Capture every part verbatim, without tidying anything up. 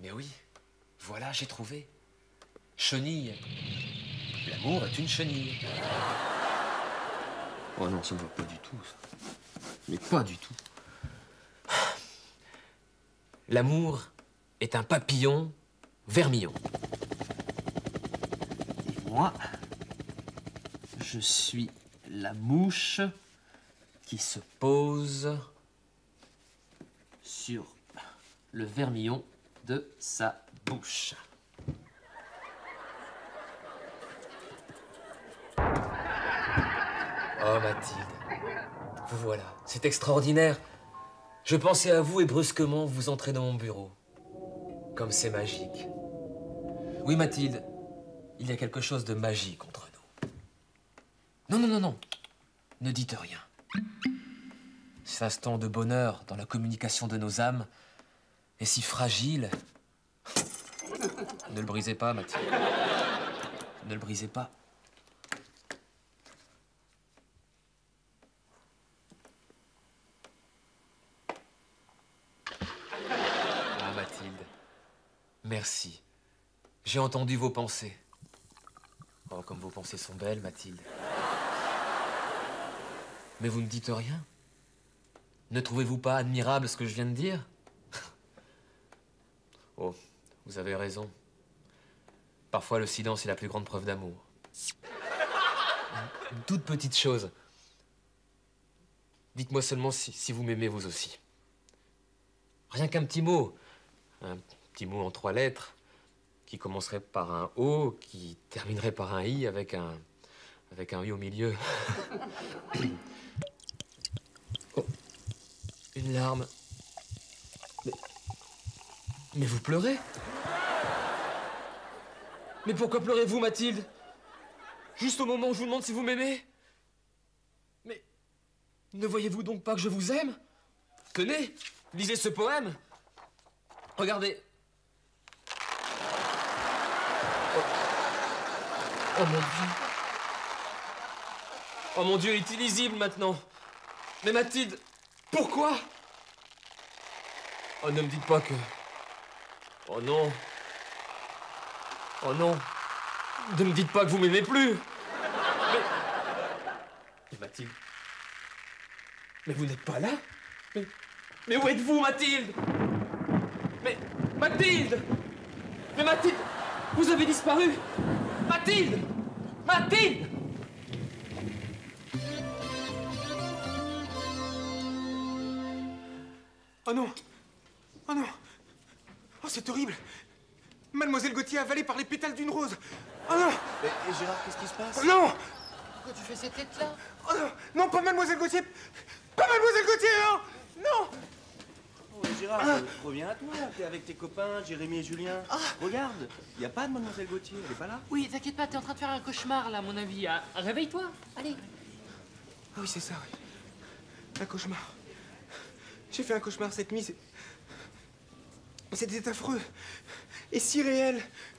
Mais oui, voilà, j'ai trouvé. Chenille. L'amour est une chenille. Oh non, ça ne va pas du tout, ça. Mais pas du tout. L'amour est un papillon vermillon. Et moi, je suis la mouche qui se pose sur le vermillon de sa bouche. Oh, Mathilde, vous voilà, c'est extraordinaire. Je pensais à vous et brusquement, vous entrez dans mon bureau. Comme c'est magique. Oui, Mathilde, il y a quelque chose de magique entre nous. Non, non, non, non, ne dites rien. Cet instant de bonheur dans la communication de nos âmes est si fragile. Ne le brisez pas, Mathilde. Ne le brisez pas. Ah, Mathilde, merci. J'ai entendu vos pensées. Oh, comme vos pensées sont belles, Mathilde. Mais vous ne dites rien? Ne trouvez-vous pas admirable ce que je viens de dire? Oh, vous avez raison. Parfois, le silence est la plus grande preuve d'amour. Une toute petite chose. Dites-moi seulement si, si vous m'aimez vous aussi. Rien qu'un petit mot. Un petit mot en trois lettres qui commencerait par un O, qui terminerait par un I avec un, avec un I au milieu. Oh, une larme. Mais, mais vous pleurez? Mais pourquoi pleurez-vous, Mathilde? Juste au moment où je vous demande si vous m'aimez? Mais ne voyez-vous donc pas que je vous aime? Tenez, lisez ce poème. Regardez. Oh, oh mon Dieu. Oh mon Dieu, il est illisible maintenant. Mais Mathilde, pourquoi? Oh, ne me dites pas que... Oh non. Oh non. Ne me dites pas que vous m'aimez plus. Mais... Mais Mathilde... Mais vous n'êtes pas là? Mais... Mais où êtes-vous, Mathilde? Mais... Mathilde! Mais Mathilde... Vous avez disparu! Mathilde! Mathilde! Oh non! Oh non! Oh, c'est horrible! Mademoiselle Gauthier avalée par les pétales d'une rose! Oh non! Et, et Gérard, qu'est-ce qui se passe? Oh non! Pourquoi tu fais cette tête-là? Oh non! Non, pas Mademoiselle Gauthier! Pas Mademoiselle Gauthier, non! Non! Oh, Gérard, ah. reviens à toi, t'es avec tes copains, Jérémy et Julien. Ah. Regarde, il n'y a pas de Mademoiselle Gauthier, elle est pas là? Oui, t'inquiète pas, t'es en train de faire un cauchemar, là, à mon avis. Ah, réveille-toi, allez. Ah oui, c'est ça, oui. Un cauchemar. J'ai fait un cauchemar cette nuit, c'est... C'était affreux. Et si réel.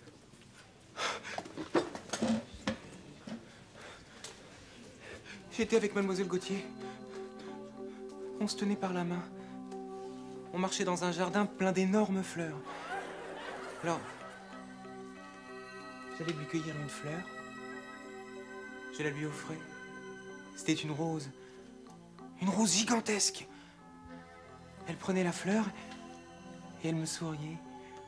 J'étais avec Mademoiselle Gauthier. On se tenait par la main. On marchait dans un jardin plein d'énormes fleurs. Alors, j'allais lui cueillir une fleur. Je la lui offrais. C'était une rose. Une rose gigantesque. Elle prenait la fleur et elle me souriait.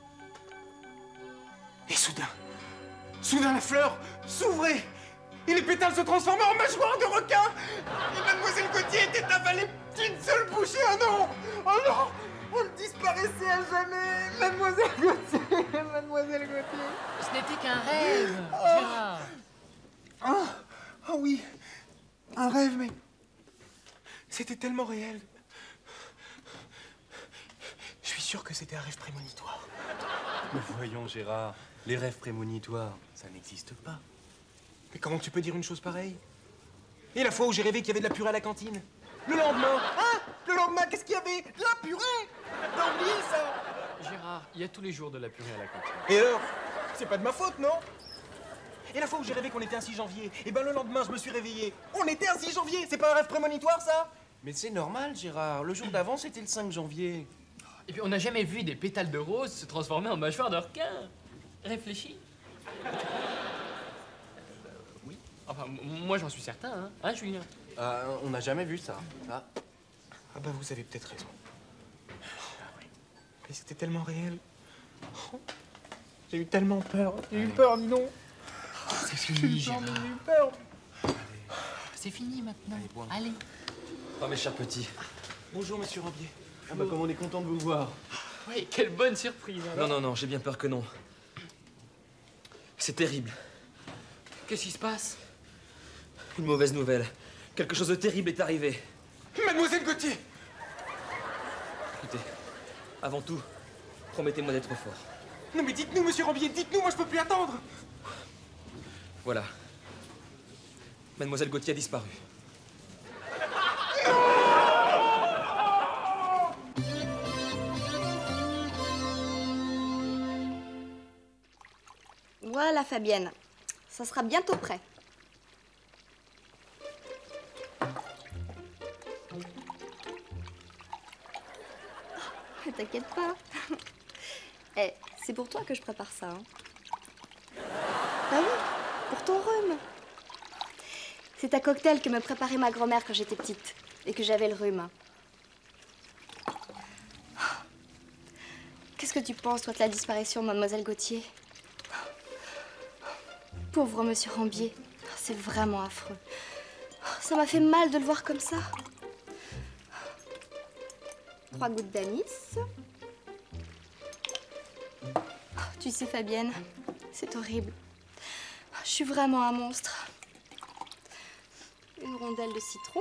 Et soudain, soudain la fleur s'ouvrait et les pétales se transformaient en mâchoires de requin. Et Mademoiselle Gauthier était avalée d'une seule bouchée. Oh non! Oh non! Elle disparaissait à jamais. Mademoiselle Gauthier, Mademoiselle Gauthier. Ce n'était qu'un rêve, oh. Gérard. Ah, ah oui, un rêve, mais c'était tellement réel. Je suis sûr que c'était un rêve prémonitoire. Mais voyons, Gérard, les rêves prémonitoires, ça n'existe pas. Mais comment tu peux dire une chose pareille? Et la fois où j'ai rêvé qu'il y avait de la purée à la cantine? Le lendemain, hein? Le lendemain, qu'est-ce qu'il y avait? De la purée! T'as oublié ça? Gérard, il y a tous les jours de la purée à la cantine. Et alors? C'est pas de ma faute, non? Et la fois où j'ai rêvé qu'on était un six janvier, et ben le lendemain, je me suis réveillé. On était un six janvier, c'est pas un rêve prémonitoire, ça? Mais c'est normal, Gérard. Le jour d'avant, c'était le cinq janvier. Et puis on n'a jamais vu des pétales de rose se transformer en mâchoire de requin. Réfléchis. Euh, oui. Enfin, moi j'en suis certain, hein, hein Julien? Euh, on n'a jamais vu ça. Ah. Ah bah vous avez peut-être raison. Mais c'était tellement réel. Oh, j'ai eu tellement peur. J'ai eu peur, dis donc. C'est fini, J'ai eu peur, mais Gérard. j'ai eu peur. C'est fini maintenant. Allez, bon. Allez. Oh, mes chers petits. Bonjour, monsieur Rambier. Ah bah comme on est content de vous voir. Oui, quelle bonne surprise. Alors. Non, non, non, j'ai bien peur que non. C'est terrible. Qu'est-ce qui se passe? Une mauvaise nouvelle. Quelque chose de terrible est arrivé. Mademoiselle Gauthier! Écoutez, avant tout, promettez-moi d'être fort. Non mais dites-nous, monsieur Rambier, dites-nous, moi je peux plus attendre. Voilà. Mademoiselle Gauthier a disparu. Voilà, Fabienne. Ça sera bientôt prêt. Oh, t'inquiète pas. Eh, c'est pour toi que je prépare ça. Hein. Bah oui, pour ton rhume. C'est un cocktail que me préparait ma grand-mère quand j'étais petite et que j'avais le rhume. Qu'est-ce que tu penses, toi, de la disparition de Mademoiselle Gauthier? Pauvre monsieur Rambier, c'est vraiment affreux. Ça m'a fait mal de le voir comme ça. Trois gouttes d'anis. Tu sais, Fabienne, c'est horrible. Je suis vraiment un monstre. Une rondelle de citron.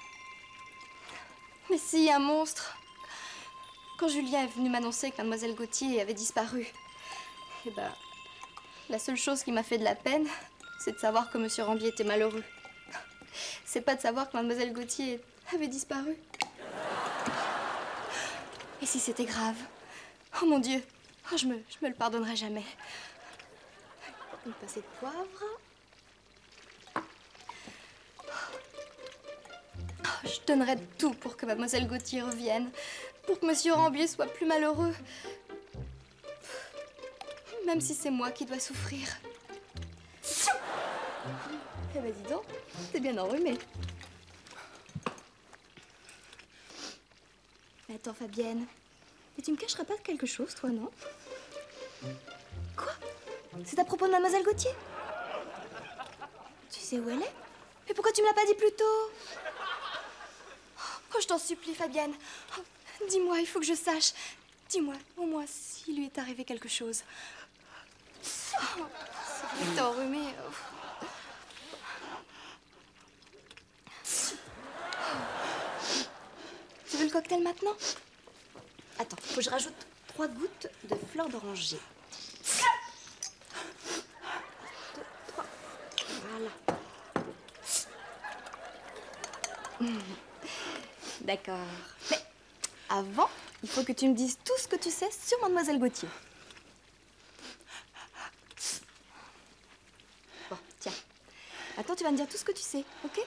Mais si, un monstre. Quand Julien est venu m'annoncer que Mademoiselle Gauthier avait disparu, eh ben, la seule chose qui m'a fait de la peine, c'est de savoir que monsieur Rambier était malheureux. C'est pas de savoir que Mademoiselle Gauthier avait disparu. Et si c'était grave? Oh mon Dieu, oh, je me, je me le pardonnerai jamais. Une pincée de poivre. Oh, je donnerais tout pour que Mademoiselle Gauthier revienne, pour que monsieur Rambier soit plus malheureux. Même si c'est moi qui dois souffrir. Eh ben dis donc, t'es bien enrhumée. Mais attends, Fabienne, mais tu me cacherais pas de quelque chose, toi, non? Quoi? C'est à propos de Mademoiselle Gauthier? Tu sais où elle est? Mais pourquoi tu me l'as pas dit plus tôt? Oh, je t'en supplie, Fabienne. Oh, dis-moi, il faut que je sache. Dis-moi, au moins, s'il lui est arrivé quelque chose. Oh, c'est vrai que t'es enrhumée. Oh. Tu veux le cocktail maintenant? Attends, faut que je rajoute trois gouttes de fleur d'oranger. Deux, trois. Voilà. Mmh. D'accord. Mais avant, il faut que tu me dises tout ce que tu sais sur Mademoiselle Gauthier. Bon, tiens. Attends, tu vas me dire tout ce que tu sais, ok?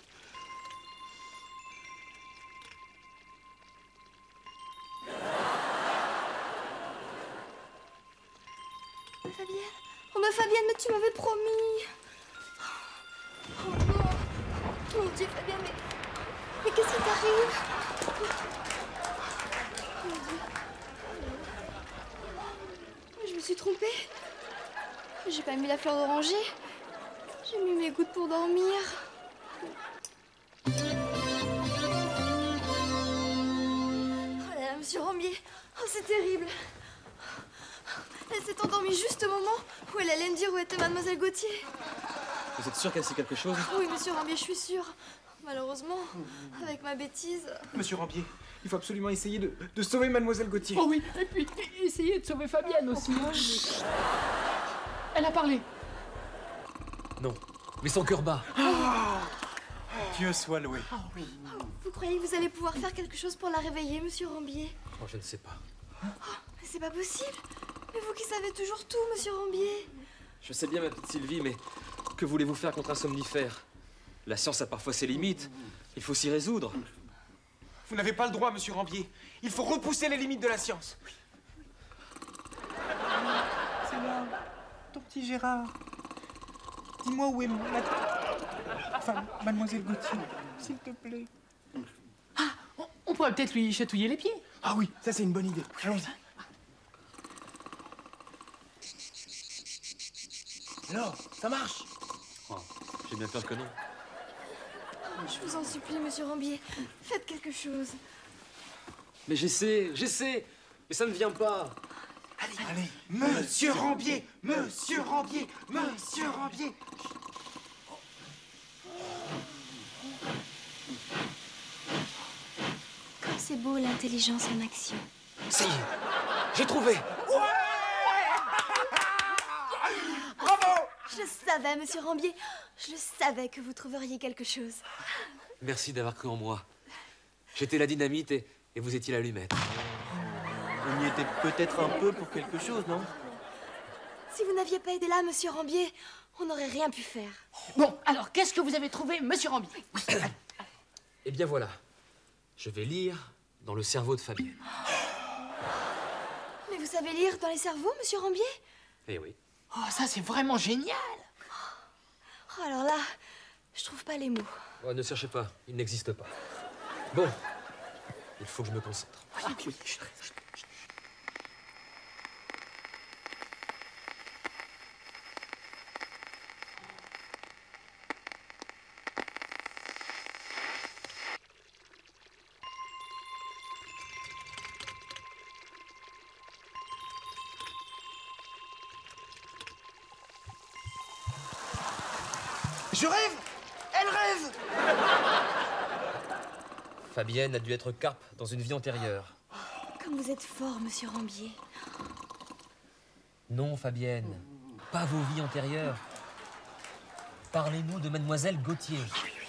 Fabienne? Oh ma Fabienne, mais tu m'avais promis. Oh non. Mon Dieu, Fabienne, mais... Mais qu'est-ce qui t'arrive? Mon Dieu. Je me suis trompée. J'ai pas mis la fleur d'oranger. J'ai mis mes gouttes pour dormir. Oh là là, monsieur Rambier. Oh, c'est terrible. Elle s'est endormie juste au moment où elle allait me dire où était Mademoiselle Gauthier. Vous êtes sûr qu'elle sait quelque chose? Oui, monsieur Rambier, je suis sûre. Malheureusement, avec ma bêtise... Monsieur Rambier, il faut absolument essayer de, de sauver Mademoiselle Gauthier. Oh oui, et puis essayez de sauver Fabienne aussi. Hein. Elle a parlé. Non, mais son cœur bat. Dieu soit loué. Oh oui. Oh, vous croyez que vous allez pouvoir faire quelque chose pour la réveiller, monsieur Rambier? Oh, je ne sais pas. Oh, mais c'est pas possible. Mais vous qui savez toujours tout, monsieur Rambier. Je sais bien, ma petite Sylvie, mais que voulez-vous faire contre un somnifère? La science a parfois ses limites. Il faut s'y résoudre. Vous n'avez pas le droit, monsieur Rambier. Il faut repousser les limites de la science. C'est là, ton petit Gérard. Dis-moi où est mon... Enfin, mademoiselle Gauthier, s'il te plaît. Ah, on, on pourrait peut-être lui chatouiller les pieds. Ah oui, ça c'est une bonne idée. Allons-y. Alors, ça marche? Oh, j'ai bien peur que non. Je vous en supplie, monsieur Rambier, faites quelque chose. Mais j'essaie, j'essaie, mais ça ne vient pas. Allez, allez. Monsieur Rambier, monsieur Rambier, monsieur Rambier. Comme c'est beau l'intelligence en action. Ça y est, j'ai trouvé. Bravo! Je le savais, monsieur Rambier. Je le savais que vous trouveriez quelque chose. Merci d'avoir cru en moi. J'étais la dynamite et, et vous étiez l'allumette. On y était peut-être un peu pour quelque chose, non? Si vous n'aviez pas été là, monsieur Rambier, on n'aurait rien pu faire. Bon, alors, qu'est-ce que vous avez trouvé, monsieur Rambier? Eh bien voilà, je vais lire dans le cerveau de Fabienne. Mais vous savez lire dans les cerveaux, monsieur Rambier? Eh oui. Oh, ça, c'est vraiment génial. Oh, alors là, je trouve pas les mots. Oh, ne cherchez pas, il n'existe pas. Bon, il faut que je me concentre. Ah, oui. Je rêve! Elle rêve! Fabienne a dû être carpe dans une vie antérieure. Comme vous êtes fort, monsieur Rambier. Non, Fabienne, pas vos vies antérieures. Parlez-nous de mademoiselle Gauthier.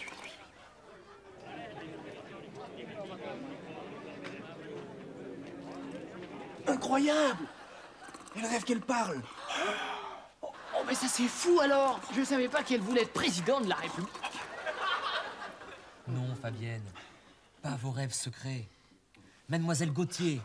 Incroyable! Elle rêve qu'elle parle. Oh, mais ça, c'est fou, alors. Je savais pas qu'elle voulait être présidente de la République. Non, Fabienne, pas vos rêves secrets. Mademoiselle Gauthier.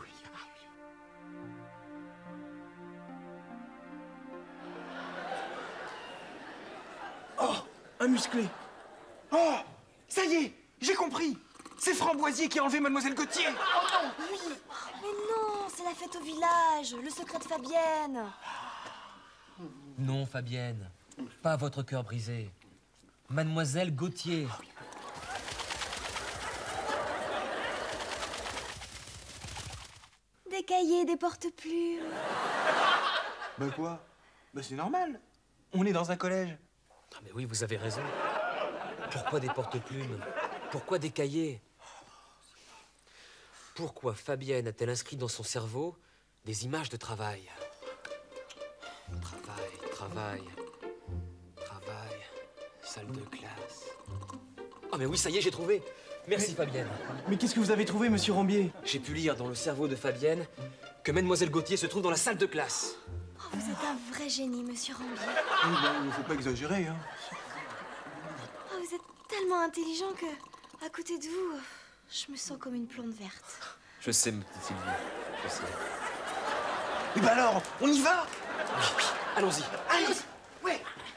Oh, un musclé. Oh, ça y est, j'ai compris. C'est Framboisier qui a enlevé mademoiselle Gauthier. Mais non, c'est la fête au village, le secret de Fabienne. Non, Fabienne, pas votre cœur brisé. Mademoiselle Gauthier. Des cahiers, des porte-plumes. Bah quoi? Bah c'est normal. On est dans un collège. Ah mais oui, vous avez raison. Pourquoi des porte-plumes? Pourquoi des cahiers? Pourquoi Fabienne a-t-elle inscrit dans son cerveau des images de travail? Travail, travail, travail, salle de classe. Oh mais oui, ça y est, j'ai trouvé. Merci Mais- Fabienne. Mais qu'est-ce que vous avez trouvé, monsieur Rambier? J'ai pu lire dans le cerveau de Fabienne que mademoiselle Gauthier se trouve dans la salle de classe. Oh, vous êtes un vrai génie, monsieur Rambier. Oui, bah, il faut pas exagérer, hein. Oh, vous êtes tellement intelligent que, à côté de vous, je me sens comme une plante verte. Je sais, ma petite Sylvie, je sais. Et bah alors, on y va? Allons-y. Allez! Ouais!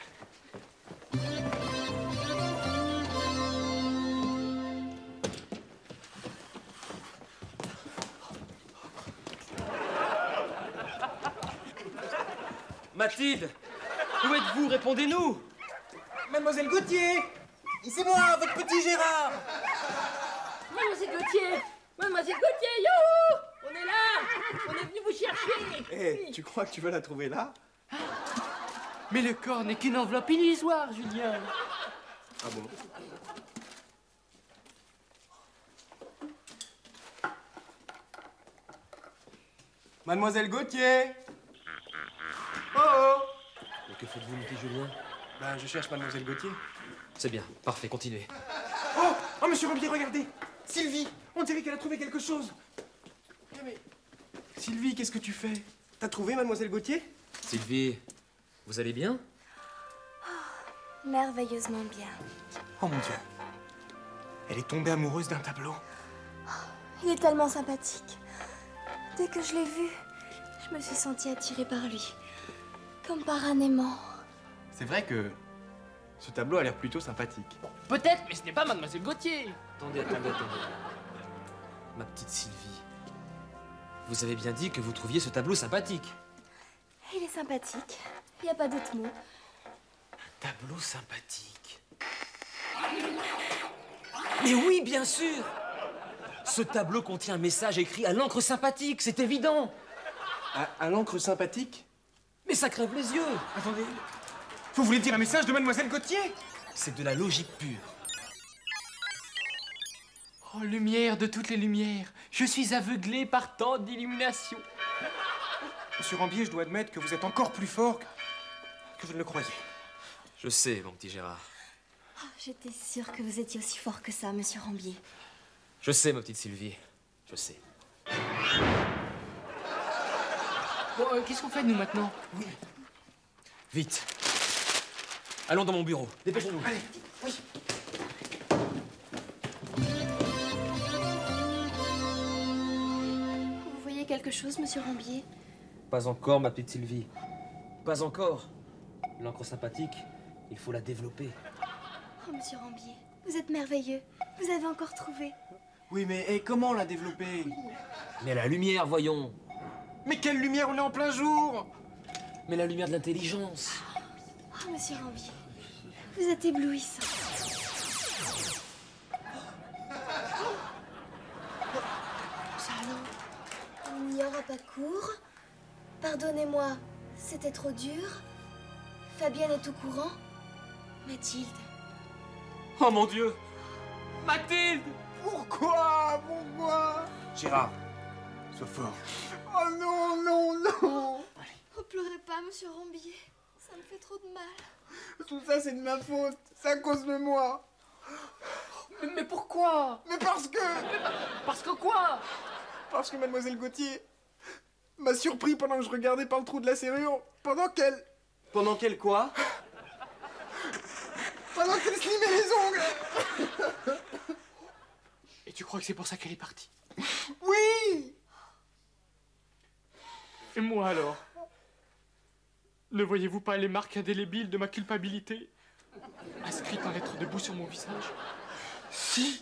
Mathilde, où êtes-vous? Répondez-nous. Mademoiselle Gauthier! C'est moi, votre petit Gérard! Mademoiselle Gauthier! Mademoiselle Gauthier, youhou! On est là! On est venu vous chercher! Eh, tu crois que tu vas la trouver là? Mais le corps n'est qu'une enveloppe illusoire, Julien. Ah bon? Mademoiselle Gauthier! Oh oh! Mais que faites-vous, mon petit Julien? Ben, je cherche Mademoiselle Gauthier. C'est bien, parfait, continuez. Oh! Oh, monsieur Rambier, regardez! Sylvie! On dirait qu'elle a trouvé quelque chose! Eh, mais... Sylvie, qu'est-ce que tu fais? T'as trouvé Mademoiselle Gauthier? Sylvie, vous allez bien? Merveilleusement bien. Oh mon Dieu! Elle est tombée amoureuse d'un tableau. Il est tellement sympathique. Dès que je l'ai vu, je me suis sentie attirée par lui. Comme par un aimant. C'est vrai que ce tableau a l'air plutôt sympathique. Peut-être, mais ce n'est pas Mademoiselle Gauthier. Attendez, attendez, attendez. Ma petite Sylvie, vous avez bien dit que vous trouviez ce tableau sympathique. Il est sympathique. Il n'y a pas d'autre mot. Tableau sympathique. Mais oui, bien sûr. Ce tableau contient un message écrit à l'encre sympathique, c'est évident. À, à l'encre sympathique? Mais ça crève les yeux. Attendez. Vous voulez dire un message de Mademoiselle Gauthier? C'est de la logique pure. Oh, lumière de toutes les lumières. Je suis aveuglé par tant d'illumination. Monsieur Rambier, je dois admettre que vous êtes encore plus fort que, que je ne le croyais. Je sais, mon petit Gérard. Oh, j'étais sûre que vous étiez aussi fort que ça, monsieur Rambier. Je sais, ma petite Sylvie. Je sais. Bon, euh, qu'est-ce qu'on fait, nous, maintenant? Oui. Vite. Allons dans mon bureau. Dépêchons-nous. Allez, oui. Vous voyez quelque chose, monsieur Rambier? Pas encore, ma petite Sylvie. Pas encore. L'encre sympathique, il faut la développer. Oh, monsieur Rambier, vous êtes merveilleux. Vous avez encore trouvé. Oui, mais et comment la développer? Mais la lumière, voyons. Mais quelle lumière, on est en plein jour! Mais la lumière de l'intelligence. Oh, monsieur Rambier, vous êtes éblouissant. Ça alors? Il n'y aura pas cours. Pardonnez-moi, c'était trop dur. Fabienne est au courant. Mathilde. Oh mon Dieu! Mathilde! Pourquoi? Pourquoi? Gérard, sois fort. Oh non, non, non! Oh, pleurez pas, monsieur Rambier. Ça me fait trop de mal. Tout ça, c'est de ma faute. C'est à cause de moi. Mais, mais pourquoi? Mais parce que... Parce que quoi? Parce que Mademoiselle Gauthier m'a surpris pendant que je regardais par le trou de la serrure. Pendant qu'elle... Pendant quel quoi? Pendant qu'elle se limait les ongles. Et tu crois que c'est pour ça qu'elle est partie? Oui! Et moi alors? Ne voyez-vous pas les marques indélébiles de ma culpabilité inscrites en lettres de boue sur mon visage? Si!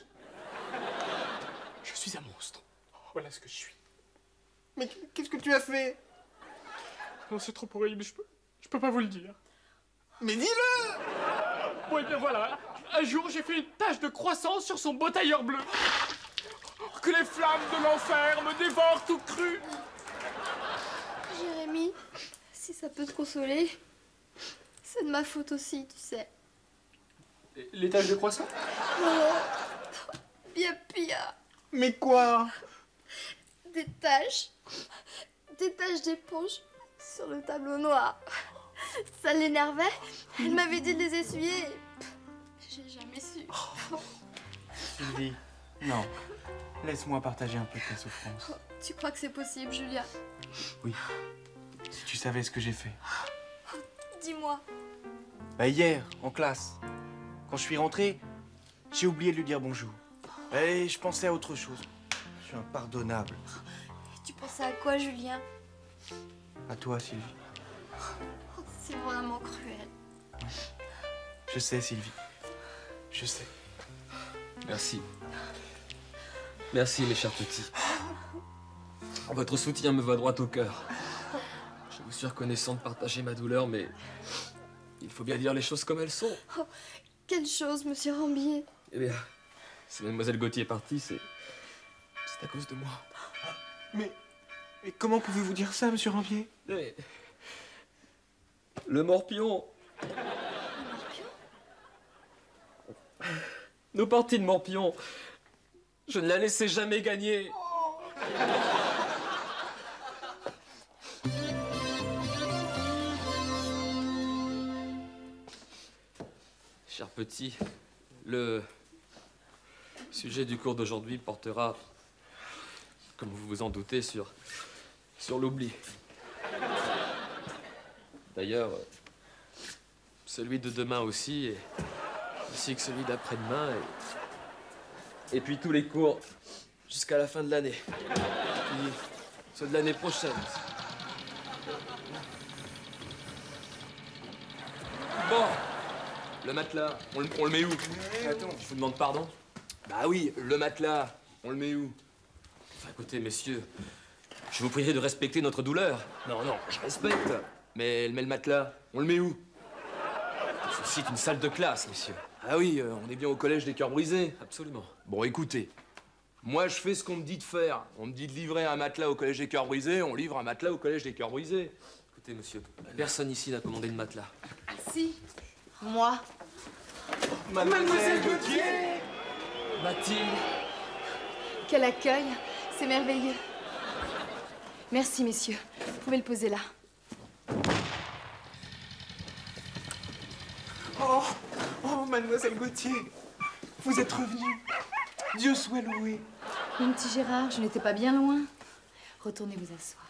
Je suis un monstre. Voilà ce que je suis. Mais qu'est-ce que tu as fait? Non, c'est trop horrible, je peux, je peux pas vous le dire. Mais dis-le! Bon, et bien voilà, un jour j'ai fait une tache de croissance sur son beau tailleur bleu. Que les flammes de l'enfer me dévorent tout cru. Jérémy, si ça peut te consoler, c'est de ma faute aussi, tu sais. Les taches de croissant? Oh, bien pire. Mais quoi? Des taches, des taches d'éponge sur le tableau noir. Ça l'énervait. Elle m'avait dit de les essuyer. J'ai jamais su. Sylvie, non. Laisse-moi partager un peu de ta souffrance. Tu crois que c'est possible, Julia? Oui. Si tu savais ce que j'ai fait. Dis-moi. Bah hier, en classe. Quand je suis rentré, j'ai oublié de lui dire bonjour. Et je pensais à autre chose. Je suis impardonnable. Tu pensais à quoi, Julien? À toi, Sylvie. C'est vraiment cruel. Je sais, Sylvie. Je sais. Merci. Merci, mes chers petits. Votre soutien me va droit au cœur. Je vous suis reconnaissant de partager ma douleur, mais il faut bien dire les choses comme elles sont. Oh, quelle chose, monsieur Rambier. Eh bien, si Mademoiselle Gauthier est partie, c'est... c'est à cause de moi. Mais... Mais comment pouvez-vous dire ça, monsieur Rambier? Mais... Le morpion. Le morpion? Nos parties de morpion. Je ne la laissais jamais gagner. Cher petit, le sujet du cours d'aujourd'hui portera, comme vous vous en doutez, sur, sur l'oubli. D'ailleurs, celui de demain aussi, et ainsi que celui d'après-demain, et, et puis tous les cours Jusqu'à la fin de l'année. Puis, ceux de l'année prochaine. Bon, le matelas, on le, on le met où? Attends. Je vous demande pardon? Bah oui, le matelas, on le met où? Enfin, écoutez, messieurs, je vous prierai de respecter notre douleur. Non, non, je respecte. Mais, mais le matelas, on le met où? Ceci est une salle de classe, messieurs. Ah oui, euh, on est bien au collège des cœurs brisés. Absolument. Bon, écoutez, moi, je fais ce qu'on me dit de faire. On me dit de livrer un matelas au collège des cœurs brisés, on livre un matelas au collège des cœurs brisés. Écoutez, monsieur, personne ici n'a commandé de matelas. Si, moi. Mademoiselle Gauthier! Mathilde! Quel accueil, c'est merveilleux. Merci, messieurs. Vous pouvez le poser là. Oh, oh, mademoiselle Gauthier, vous êtes revenue. Dieu soit loué. Mon petit Gérard, je n'étais pas bien loin. Retournez vous asseoir.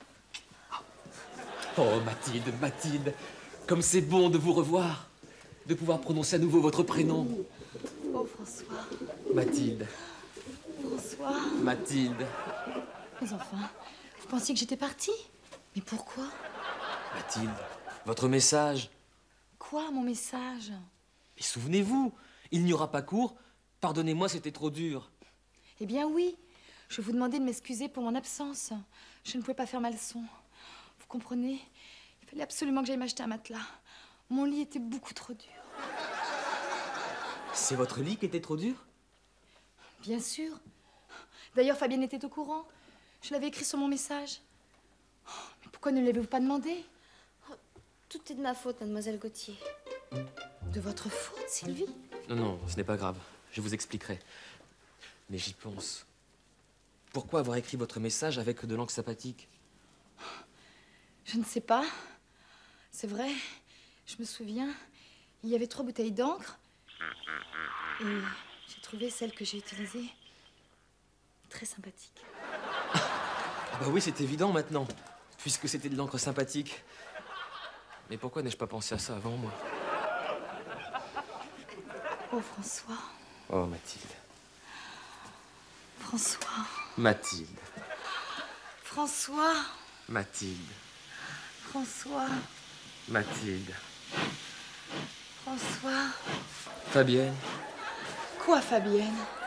Oh, Mathilde, Mathilde, comme c'est bon de vous revoir, de pouvoir prononcer à nouveau votre prénom. Oh, François. Mathilde, François. Mathilde. Mais enfin, vous pensiez que j'étais partie? Mais pourquoi? Mathilde, votre message. Quoi, mon message? Mais souvenez-vous, il n'y aura pas cours. Pardonnez-moi, c'était trop dur. Eh bien oui, je vous demandais de m'excuser pour mon absence. Je ne pouvais pas faire ma leçon. Vous comprenez? Il fallait absolument que j'aille m'acheter un matelas. Mon lit était beaucoup trop dur. C'est votre lit qui était trop dur? Bien sûr. D'ailleurs, Fabienne était au courant. Je l'avais écrit sur mon message. Oh, mais pourquoi ne l'avez-vous pas demandé? Tout est de ma faute, mademoiselle Gauthier. De votre faute, Sylvie? Non, non, ce n'est pas grave. Je vous expliquerai. Mais j'y pense. Pourquoi avoir écrit votre message avec de l'encre sympathique? Je ne sais pas. C'est vrai, je me souviens, il y avait trois bouteilles d'encre. Et j'ai trouvé celle que j'ai utilisée très sympathique. Ah bah oui, c'est évident maintenant, puisque c'était de l'encre sympathique. Mais pourquoi n'ai-je pas pensé à ça avant, moi? Oh, François. Oh, Mathilde. François. Mathilde. François. Mathilde. François. Mathilde. François. Fabienne. Quoi, Fabienne?